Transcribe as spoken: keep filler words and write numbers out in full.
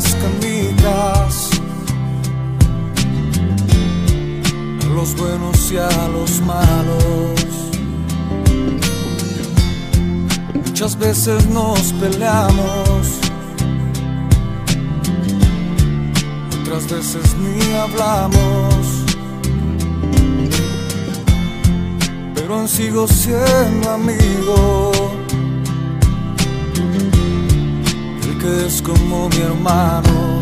las canicas, a los buenos y a los malos. Muchas veces nos peleamos, otras veces ni hablamos, pero aún sigo siendo amigo, el que es como mi hermano.